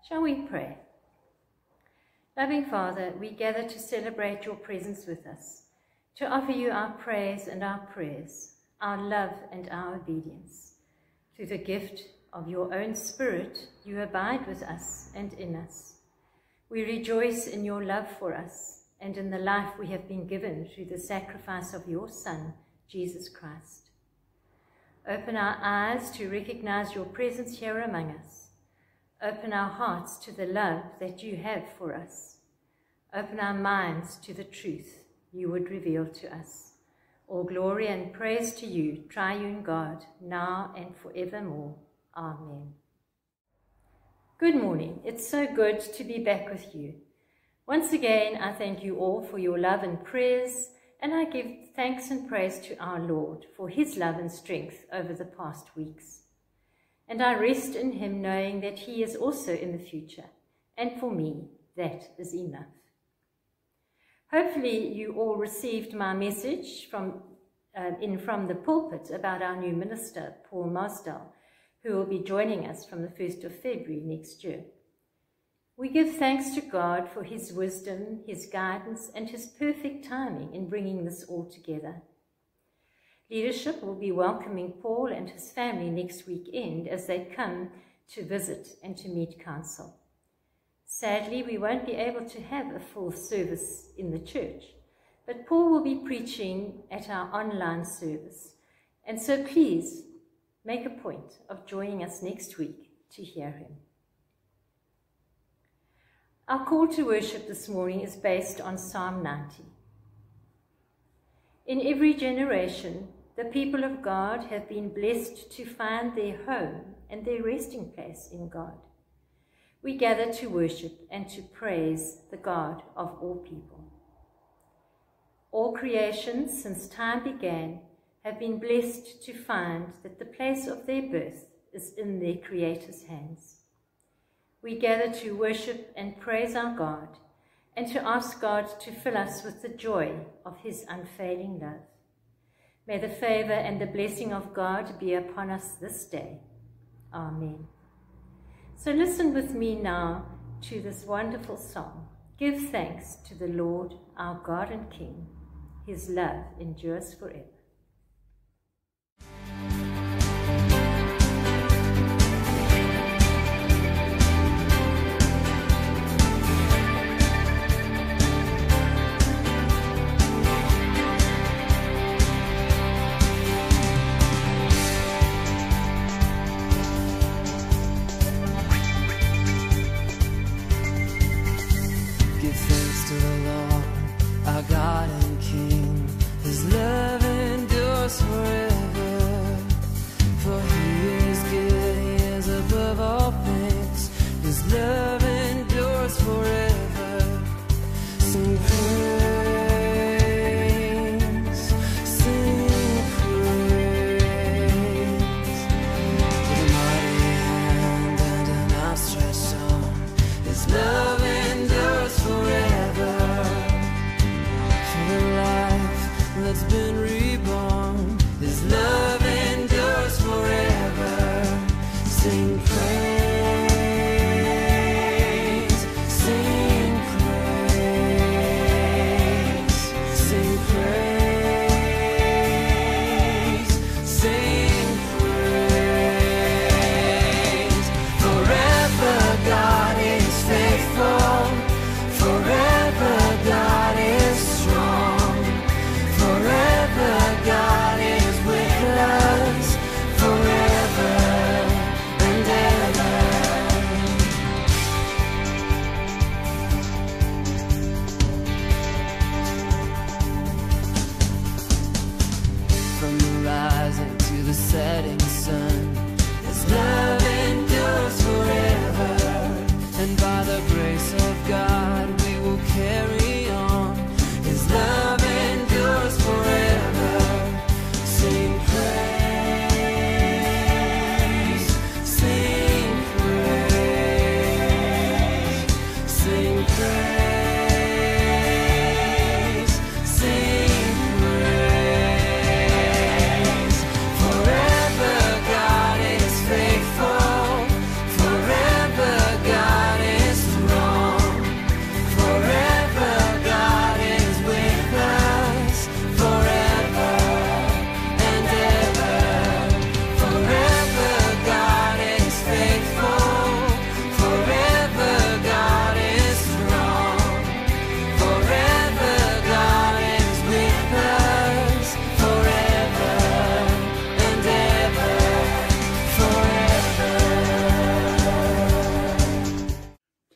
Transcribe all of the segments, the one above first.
Shall we pray? Loving Father, we gather to celebrate your presence with us, to offer you our praise and our prayers, our love and our obedience. Through the gift of your own Spirit, you abide with us and in us. We rejoice in your love for us and in the life we have been given through the sacrifice of your Son, Jesus Christ. Open our eyes to recognize your presence here among us. Open our hearts to the love that you have for us. Open our minds to the truth you would reveal to us. All glory and praise to you, triune God, now and forevermore. Amen. Good morning. It's so good to be back with you. Once again, I thank you all for your love and prayers, and I give thanks and praise to our Lord for his love and strength over the past weeks. And I rest in him knowing that he is also in the future, and for me, that is enough. Hopefully you all received my message from the pulpit about our new minister, Paul Mosdell, who will be joining us from the 1st of February next year. We give thanks to God for his wisdom, his guidance, and his perfect timing in bringing this all together. Leadership will be welcoming Paul and his family next weekend as they come to visit and to meet council. Sadly, we won't be able to have a full service in the church, but Paul will be preaching at our online service, and so please make a point of joining us next week to hear him. Our call to worship this morning is based on Psalm 90. In every generation, the people of God have been blessed to find their home and their resting place in God. We gather to worship and to praise the God of all people. All creations since time began have been blessed to find that the place of their birth is in their Creator's hands. We gather to worship and praise our God and to ask God to fill us with the joy of his unfailing love. May the favor and the blessing of God be upon us this day. Amen. So listen with me now to this wonderful song. Give thanks to the Lord, our God and King. His love endures forever. Sing praise.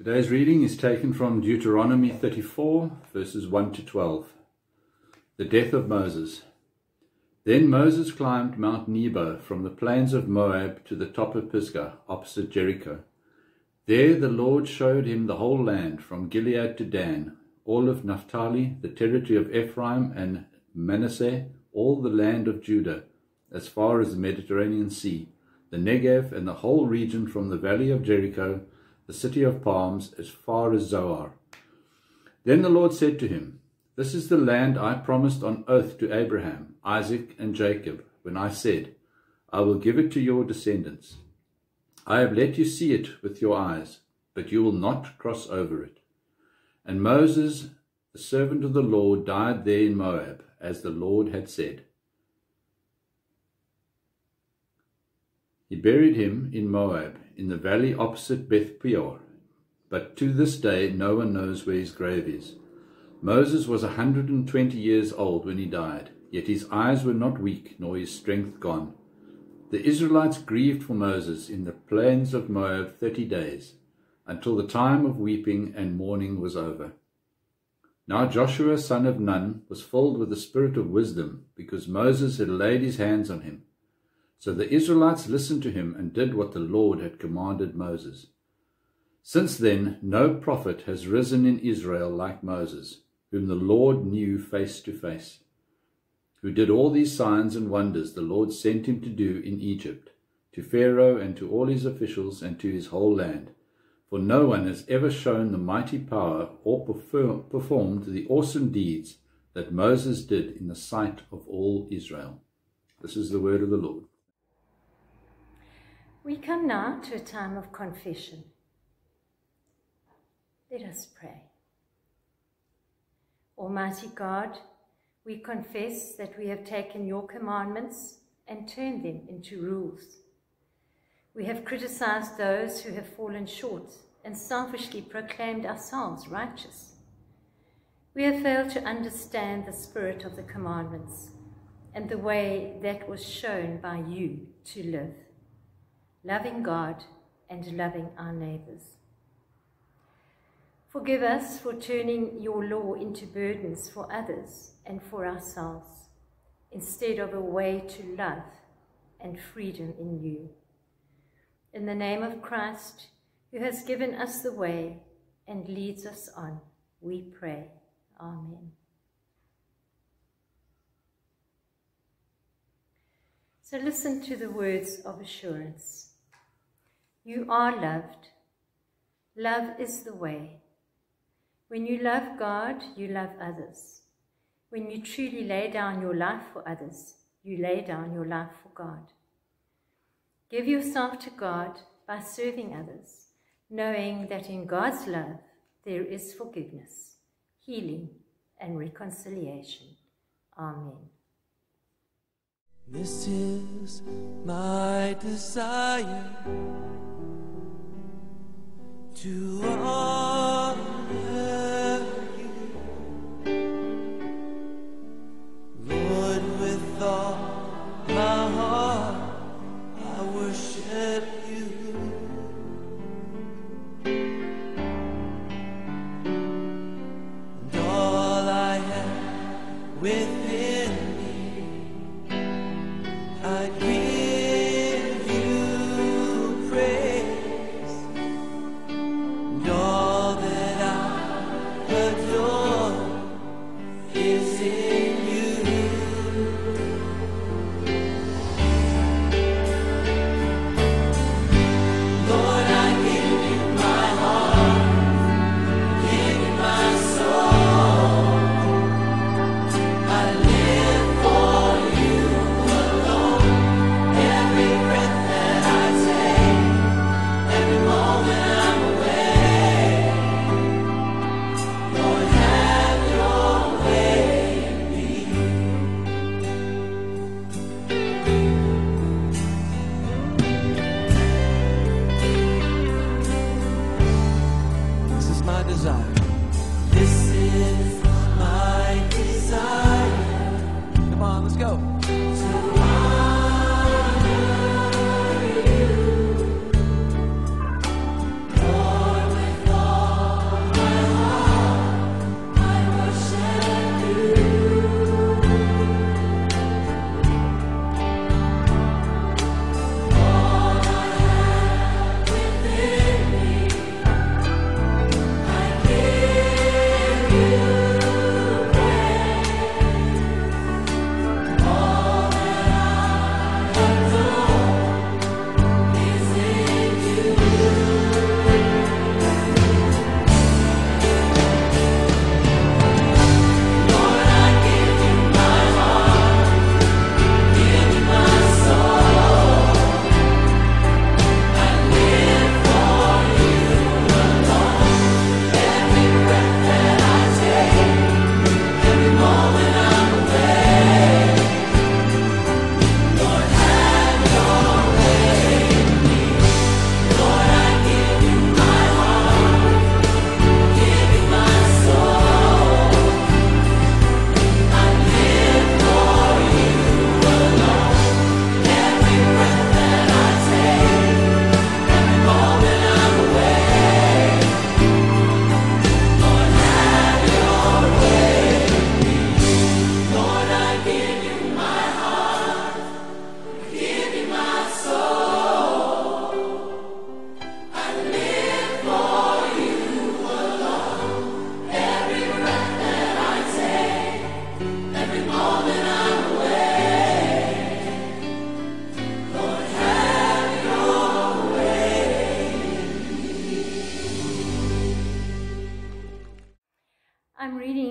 Today's reading is taken from Deuteronomy 34, verses 1 to 12. The death of Moses. Then Moses climbed Mount Nebo from the plains of Moab to the top of Pisgah, opposite Jericho. There the Lord showed him the whole land, from Gilead to Dan, all of Naphtali, the territory of Ephraim and Manasseh, all the land of Judah, as far as the Mediterranean Sea, the Negev and the whole region from the valley of Jericho, the city of palms, as far as Zoar. Then the Lord said to him, This is the land I promised on oath to Abraham, Isaac, and Jacob, when I said, I will give it to your descendants. I have let you see it with your eyes, but you will not cross over it. And Moses, the servant of the Lord, died there in Moab, as the Lord had said. He buried him in Moab, in the valley opposite Beth Peor, but to this day no one knows where his grave is. Moses was 120 years old when he died, yet his eyes were not weak, nor his strength gone. The Israelites grieved for Moses in the plains of Moab 30 days, until the time of weeping and mourning was over. Now Joshua son of Nun was filled with the spirit of wisdom, because Moses had laid his hands on him. So the Israelites listened to him and did what the Lord had commanded Moses. Since then, no prophet has risen in Israel like Moses, whom the Lord knew face to face, who did all these signs and wonders the Lord sent him to do in Egypt, to Pharaoh and to all his officials and to his whole land. For no one has ever shown the mighty power or performed the awesome deeds that Moses did in the sight of all Israel. This is the word of the Lord. We come now to a time of confession. Let us pray. Almighty God, we confess that we have taken your commandments and turned them into rules. We have criticized those who have fallen short and selfishly proclaimed ourselves righteous. We have failed to understand the spirit of the commandments and the way that was shown by you to live, loving God and loving our neighbors. Forgive us for turning your law into burdens for others and for ourselves, instead of a way to love and freedom in you. In the name of Christ, who has given us the way and leads us on, we pray. Amen. So listen to the words of assurance. You are loved. Love is the way. When you love God, you love others. When you truly lay down your life for others, you lay down your life for God. Give yourself to God by serving others, knowing that in God's love there is forgiveness, healing, and reconciliation. Amen. This is my desire, to honor you, Lord, with all my heart I worship you. And all I have within me, I give you praise. And all that I adore is in you. Lord, I give you my heart, give you my soul. I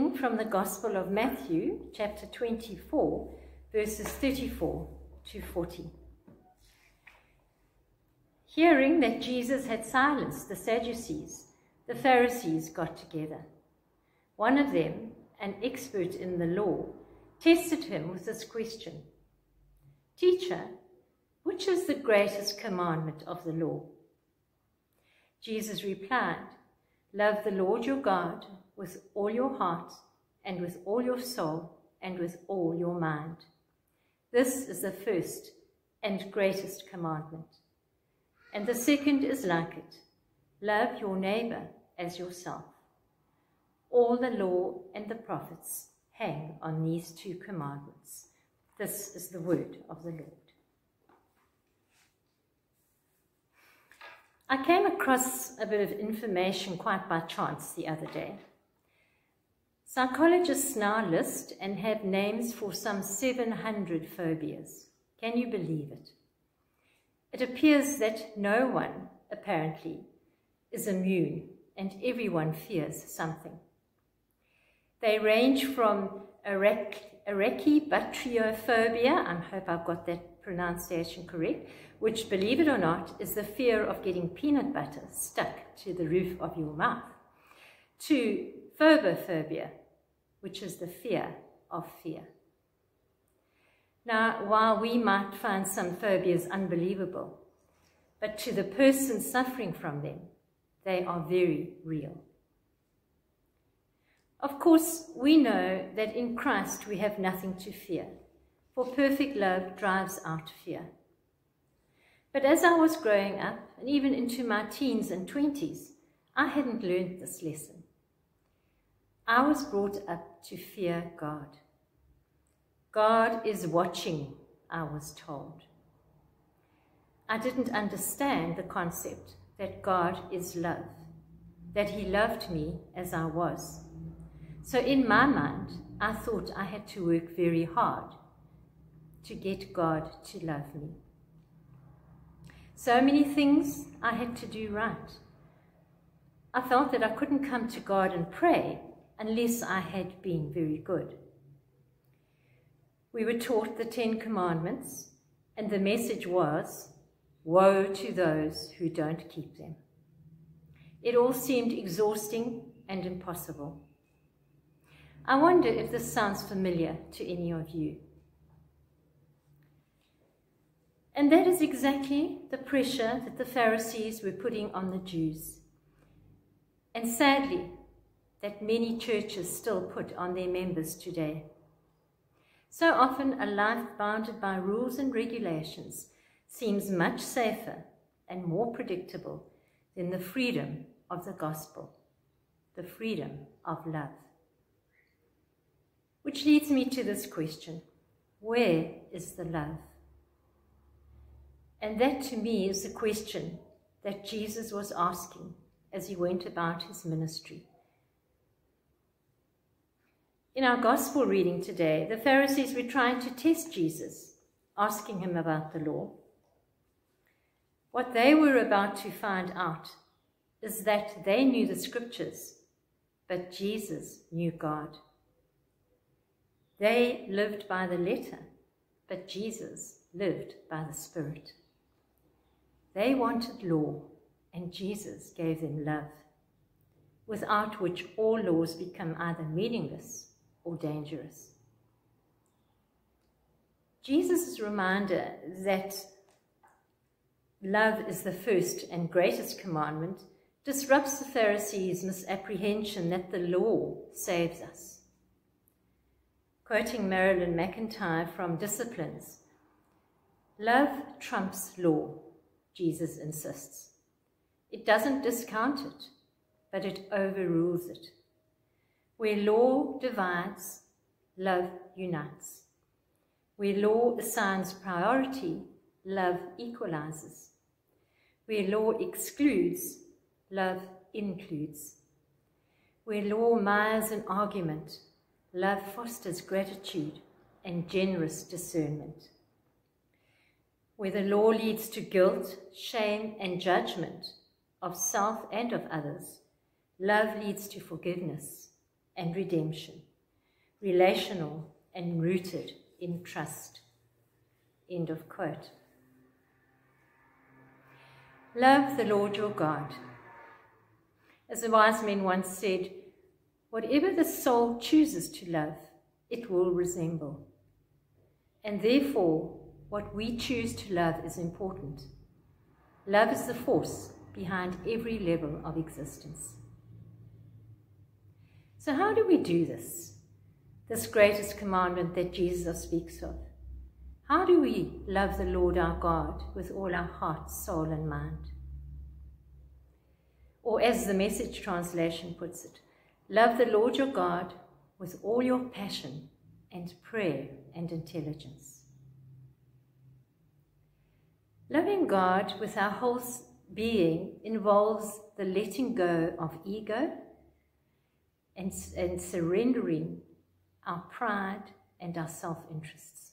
reading from the Gospel of Matthew, chapter 24, verses 34 to 40. Hearing that Jesus had silenced the Sadducees, the Pharisees got together. One of them, an expert in the law, tested him with this question: "Teacher, which is the greatest commandment of the law?" Jesus replied, "Love the Lord your God with all your heart and with all your soul and with all your mind. This is the first and greatest commandment. And the second is like it: love your neighbor as yourself. All the law and the prophets hang on these two commandments." This is the word of the Lord. I came across a bit of information quite by chance the other day. Psychologists now list and have names for some 700 phobias. Can you believe it? It appears that no one, apparently, is immune, and everyone fears something. They range from arachibatriophobia, I hope I've got that pronunciation correct, which, believe it or not, is the fear of getting peanut butter stuck to the roof of your mouth, to phobophobia, which is the fear of fear. Now, while we might find some phobias unbelievable, but to the person suffering from them, they are very real. Of course, we know that in Christ we have nothing to fear, for perfect love drives out fear. But as I was growing up, and even into my teens and 20s, I hadn't learned this lesson. I was brought up to fear God. God is watching, I was told. I didn't understand the concept that God is love, that he loved me as I was. So in my mind, I thought I had to work very hard to get God to love me. So many things I had to do right. I felt that I couldn't come to God and pray unless I had been very good. We were taught the 10 Commandments, and the message was, woe to those who don't keep them. It all seemed exhausting and impossible. I wonder if this sounds familiar to any of you. And that is exactly the pressure that the Pharisees were putting on the Jews. And sadly, that many churches still put on their members today. So often a life bounded by rules and regulations seems much safer and more predictable than the freedom of the gospel, the freedom of love. Which leads me to this question: where is the love? And that to me is the question that Jesus was asking as he went about his ministry. In our gospel reading today, the Pharisees were trying to test Jesus, asking him about the law. What they were about to find out is that they knew the scriptures, but Jesus knew God. They lived by the letter, but Jesus lived by the Spirit. They wanted law, and Jesus gave them love, without which all laws become either meaningless or dangerous. Jesus' reminder that love is the first and greatest commandment disrupts the Pharisees' misapprehension that the law saves us. Quoting Marilyn McIntyre from Disciplines, "Love trumps law," Jesus insists. It doesn't discount it, but it overrules it. Where law divides, love unites. Where law assigns priority, love equalizes. Where law excludes, love includes. Where law mires an argument, love fosters gratitude and generous discernment. Where the law leads to guilt, shame, and judgment of self and of others, love leads to forgiveness and redemption, relational and rooted in trust. End of quote. Love the Lord your God. As the wise men once said, whatever the soul chooses to love, it will resemble. And therefore, what we choose to love is important. Love is the force behind every level of existence. So how do we do this greatest commandment that Jesus speaks of? How do we love the Lord our God with all our heart, soul, and mind? Or as the Message translation puts it, love the Lord your God with all your passion and prayer and intelligence. Loving God with our whole being involves the letting go of ego and surrendering our pride and our self-interests.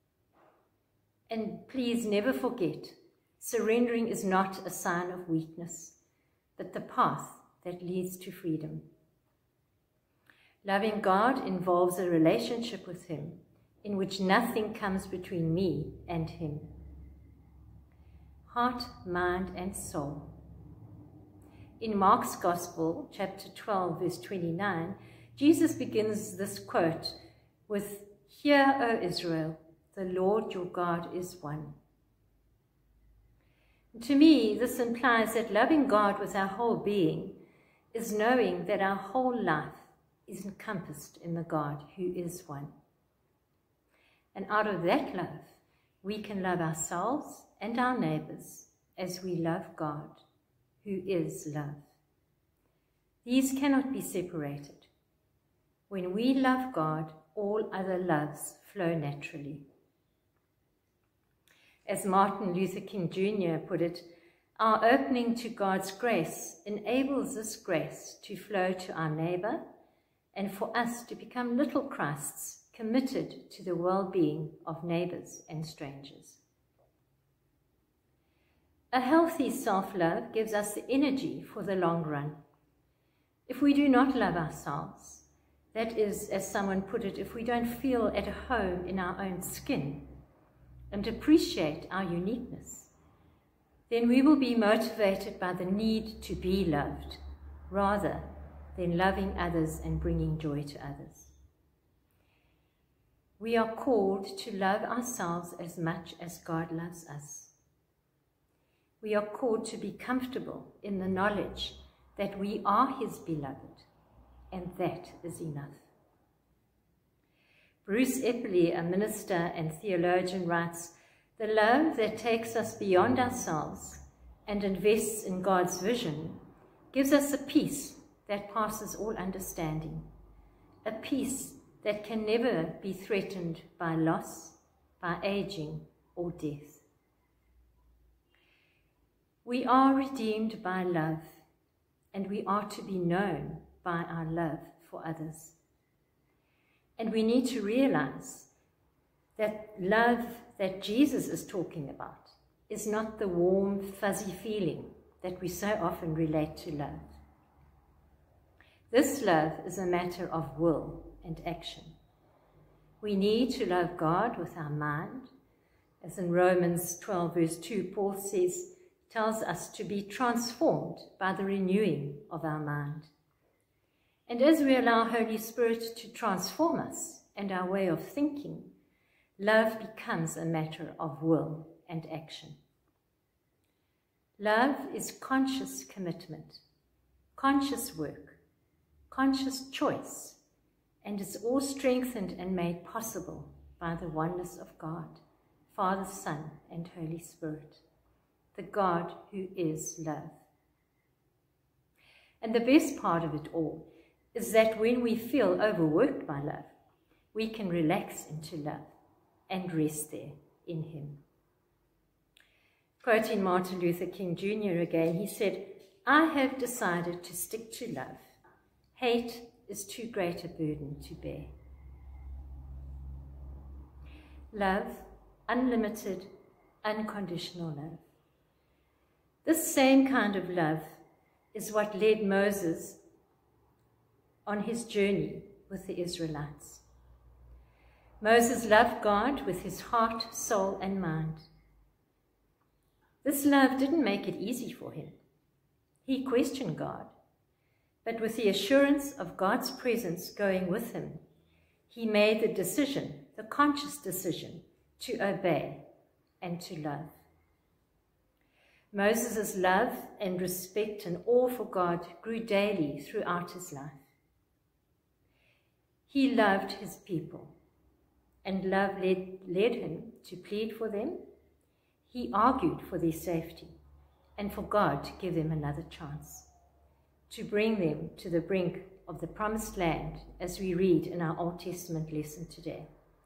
And please never forget, surrendering is not a sign of weakness, but the path that leads to freedom. Loving God involves a relationship with Him in which nothing comes between me and Him. Heart, mind, and soul. In Mark's Gospel, chapter 12, verse 29, Jesus begins this quote with, "Hear, O Israel, the Lord your God is one." To me, this implies that loving God with our whole being is knowing that our whole life is encompassed in the God who is one. And out of that love, we can love ourselves and our neighbors as we love God, who is love. These cannot be separated. When we love God, all other loves flow naturally. As Martin Luther King Jr. put it, our opening to God's grace enables this grace to flow to our neighbor and for us to become little Christs committed to the well-being of neighbors and strangers. A healthy self-love gives us the energy for the long run. If we do not love ourselves, that is, as someone put it, if we don't feel at home in our own skin and appreciate our uniqueness, then we will be motivated by the need to be loved, rather than loving others and bringing joy to others. We are called to love ourselves as much as God loves us. We are called to be comfortable in the knowledge that we are His beloved, and that is enough. Bruce Eppley, a minister and theologian, writes, "The love that takes us beyond ourselves and invests in God's vision gives us a peace that passes all understanding, a peace that can never be threatened by loss, by aging, or death." We are redeemed by love, and we are to be known by our love for others. And we need to realize that love that Jesus is talking about is not the warm, fuzzy feeling that we so often relate to love. This love is a matter of will and action. We need to love God with our mind. As in Romans 12, verse 2, Paul tells us to be transformed by the renewing of our mind. And as we allow Holy Spirit to transform us and our way of thinking, love becomes a matter of will and action. Love is conscious commitment, conscious work, conscious choice, and it's all strengthened and made possible by the oneness of God, Father, Son, and Holy Spirit, the God who is love. And the best part of it all is that when we feel overworked by love, we can relax into love and rest there in Him. Quoting Martin Luther King Jr. again, he said, "I have decided to stick to love. Hate is too great a burden to bear." Love, unlimited, unconditional love. This same kind of love is what led Moses on his journey with the Israelites. Moses loved God with his heart, soul, and mind. This love didn't make it easy for him. He questioned God, but with the assurance of God's presence going with him, he made the decision, the conscious decision, to obey and to love. Moses' love and respect and awe for God grew daily throughout his life. He loved his people, and love led him to plead for them. He argued for their safety and for God to give them another chance, to bring them to the brink of the promised land, as we read in our Old Testament lesson today.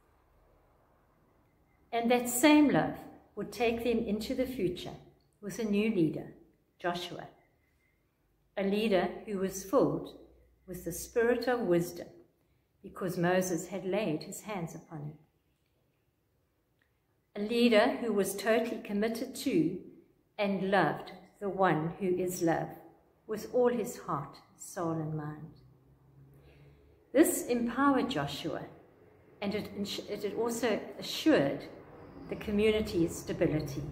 And that same love would take them into the future with a new leader, Joshua, a leader who was filled with the spirit of wisdom because Moses had laid his hands upon him. A leader who was totally committed to and loved the one who is love with all his heart, soul, and mind. This empowered Joshua, and it also assured the community's stability.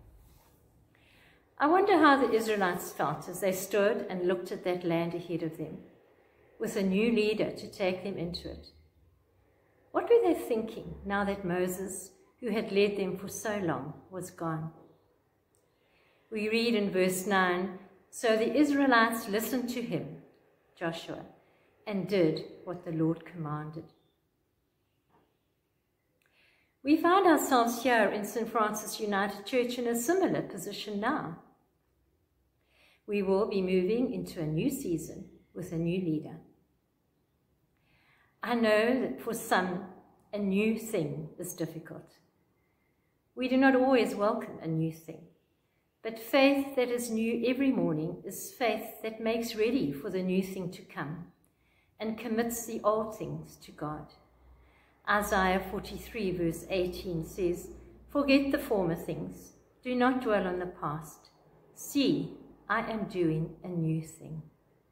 I wonder how the Israelites felt as they stood and looked at that land ahead of them, with a new leader to take them into it. What were they thinking now that Moses, who had led them for so long, was gone? We read in verse 9, "So the Israelites listened to him," Joshua, "and did what the Lord commanded." We find ourselves here in St. Francis United Church in a similar position now. We will be moving into a new season with a new leader. I know that for some, a new thing is difficult. We do not always welcome a new thing, but faith that is new every morning is faith that makes ready for the new thing to come and commits the old things to God. Isaiah 43 verse 18 says, "Forget the former things, do not dwell on the past. See, I am doing a new thing."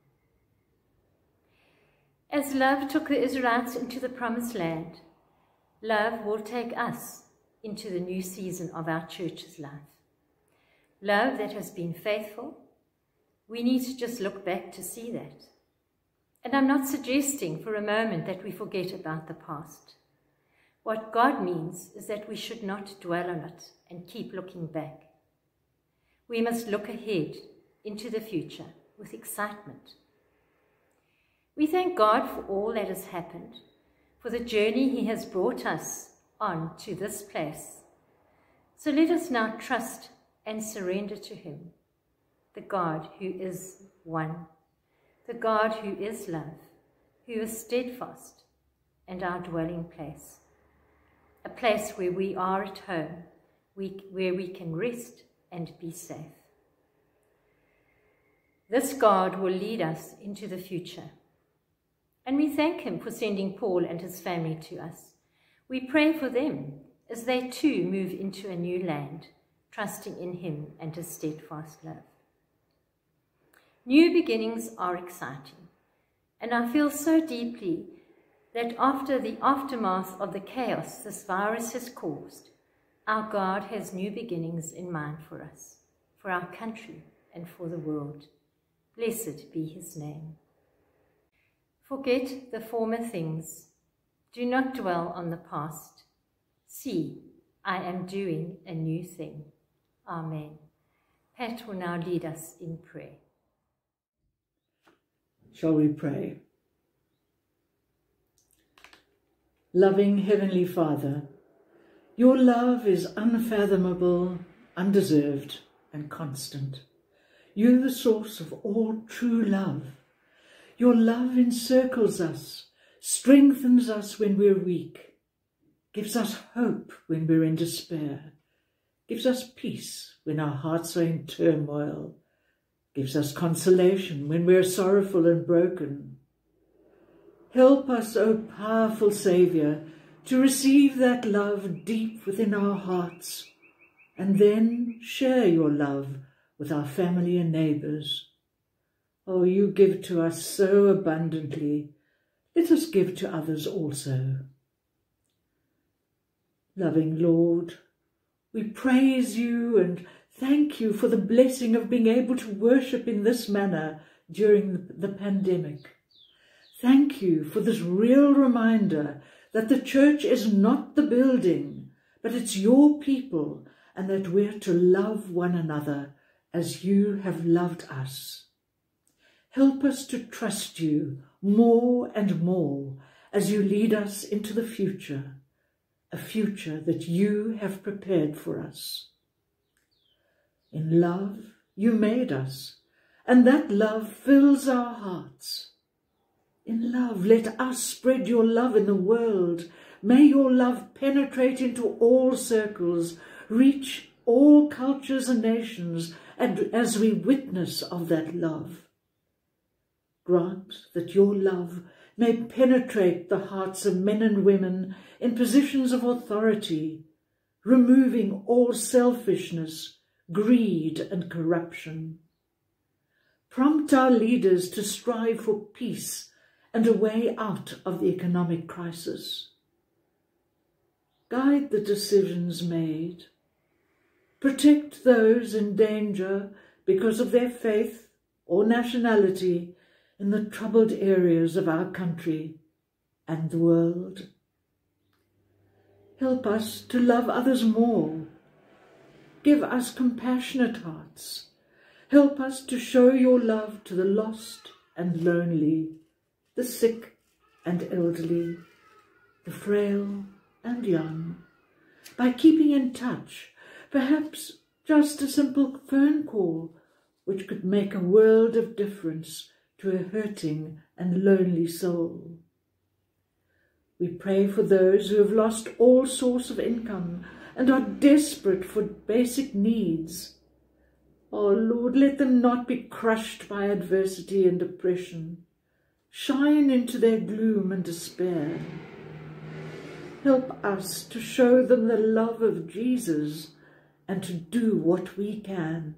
As love took the Israelites into the promised land, love will take us into the new season of our church's life. Love that has been faithful, we need to just look back to see that. And I'm not suggesting for a moment that we forget about the past. What God means is that we should not dwell on it and keep looking back. We must look ahead into the future with excitement. We thank God for all that has happened, for the journey he has brought us on to this place. So let us now trust and surrender to him, the God who is one, the God who is love, who is steadfast and our dwelling place, a place where we are at home, where we can rest and be safe. This God will lead us into the future, and we thank him for sending Paul and his family to us. We pray for them as they too move into a new land, trusting in him and his steadfast love. New beginnings are exciting, and I feel so deeply that after the aftermath of the chaos this virus has caused, our God has new beginnings in mind for us, for our country, and for the world. Blessed be his name. Forget the former things. Do not dwell on the past. See, I am doing a new thing. Amen. Pat will now lead us in prayer. Shall we pray? Loving Heavenly Father, your love is unfathomable, undeserved, and constant. You, the source of all true love. Your love encircles us, strengthens us when we're weak, gives us hope when we're in despair, gives us peace when our hearts are in turmoil, gives us consolation when we're sorrowful and broken. Help us, O powerful Saviour, to receive that love deep within our hearts, and then share your love with our family and neighbours. Oh, you give to us so abundantly. Let us give to others also. Loving Lord, we praise you and thank you for the blessing of being able to worship in this manner during the pandemic. Thank you for this real reminder that the church is not the building, but it's your people, and that we're to love one another as you have loved us. Help us to trust you more and more as you lead us into the future, a future that you have prepared for us. In love, you made us, and that love fills our hearts. In love, let us spread your love in the world. May your love penetrate into all circles, reach all cultures and nations, and as we witness of that love. Grant that your love may penetrate the hearts of men and women in positions of authority, removing all selfishness, greed and corruption. Prompt our leaders to strive for peace and a way out of the economic crisis. Guide the decisions made. Protect those in danger because of their faith or nationality in the troubled areas of our country and the world. Help us to love others more. Give us compassionate hearts. Help us to show your love to the lost and lonely, the sick and elderly, the frail and young, by keeping in touch, perhaps just a simple phone call, which could make a world of difference to a hurting and lonely soul. We pray for those who have lost all source of income and are desperate for basic needs. Oh Lord, let them not be crushed by adversity and depression. Shine into their gloom and despair. Help us to show them the love of Jesus and to do what we can.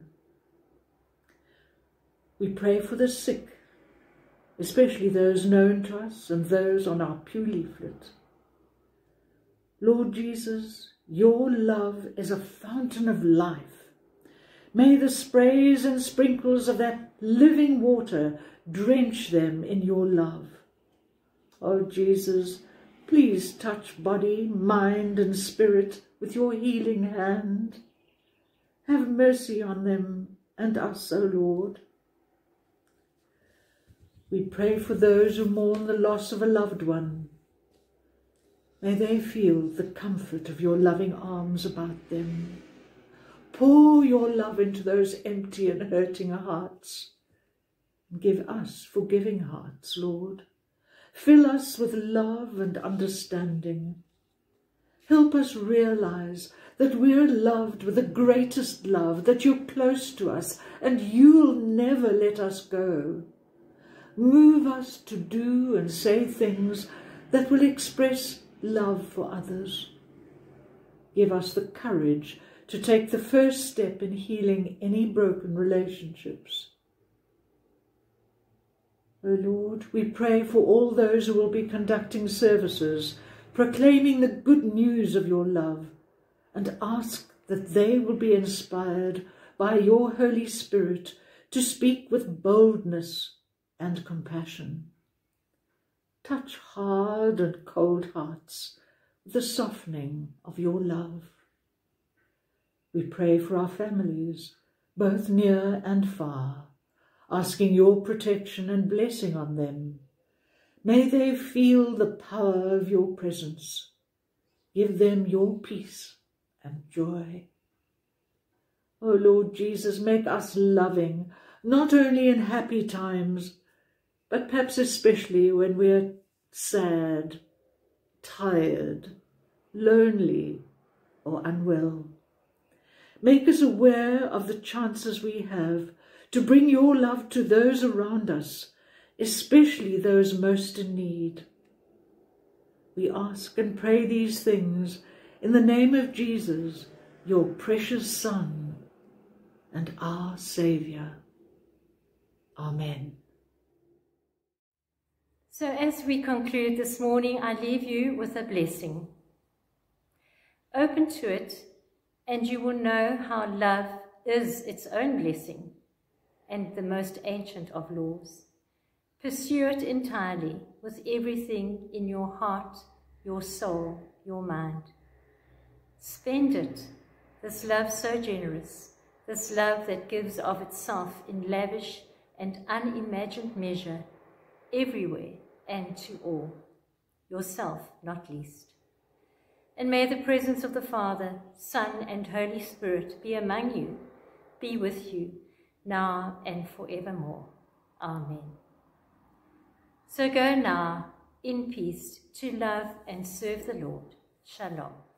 We pray for the sick, especially those known to us and those on our pew leaflet. Lord Jesus, your love is a fountain of life. May the sprays and sprinkles of that living water drench them in your love. Oh Jesus, please touch body, mind and spirit with your healing hand. Have mercy on them and us, O Lord. We pray for those who mourn the loss of a loved one. May they feel the comfort of your loving arms about them. Pour your love into those empty and hurting hearts. Give us forgiving hearts, Lord. Fill us with love and understanding. Help us realize that we're loved with the greatest love, that you're close to us and you'll never let us go. Move us to do and say things that will express love for others. Give us the courage to take the first step in healing any broken relationships. O Lord, we pray for all those who will be conducting services, proclaiming the good news of your love, and ask that they will be inspired by your Holy Spirit to speak with boldness and compassion. Touch hard and cold hearts with the softening of your love. We pray for our families, both near and far, asking your protection and blessing on them. May they feel the power of your presence. Give them your peace and joy. O Lord Jesus, make us loving, not only in happy times, but perhaps especially when we're sad, tired, lonely, or unwell. Make us aware of the chances we have to bring your love to those around us, especially those most in need. We ask and pray these things in the name of Jesus, your precious Son and our Saviour. Amen. So as we conclude this morning, I leave you with a blessing. Open to it, and you will know how love is its own blessing and the most ancient of laws. Pursue it entirely with everything in your heart, your soul, your mind. Spend it, this love so generous, this love that gives of itself in lavish and unimagined measure, everywhere and to all, yourself not least. And may the presence of the Father, Son, and Holy Spirit be among you, be with you, now and forevermore. Amen. So go now in peace to love and serve the Lord. Shalom.